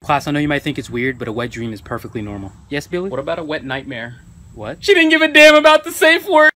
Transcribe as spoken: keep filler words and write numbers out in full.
Class, I know you might think it's weird, but a wet dream is perfectly normal. Yes, Billy? What about a wet nightmare? What? She didn't give a damn about the safe word!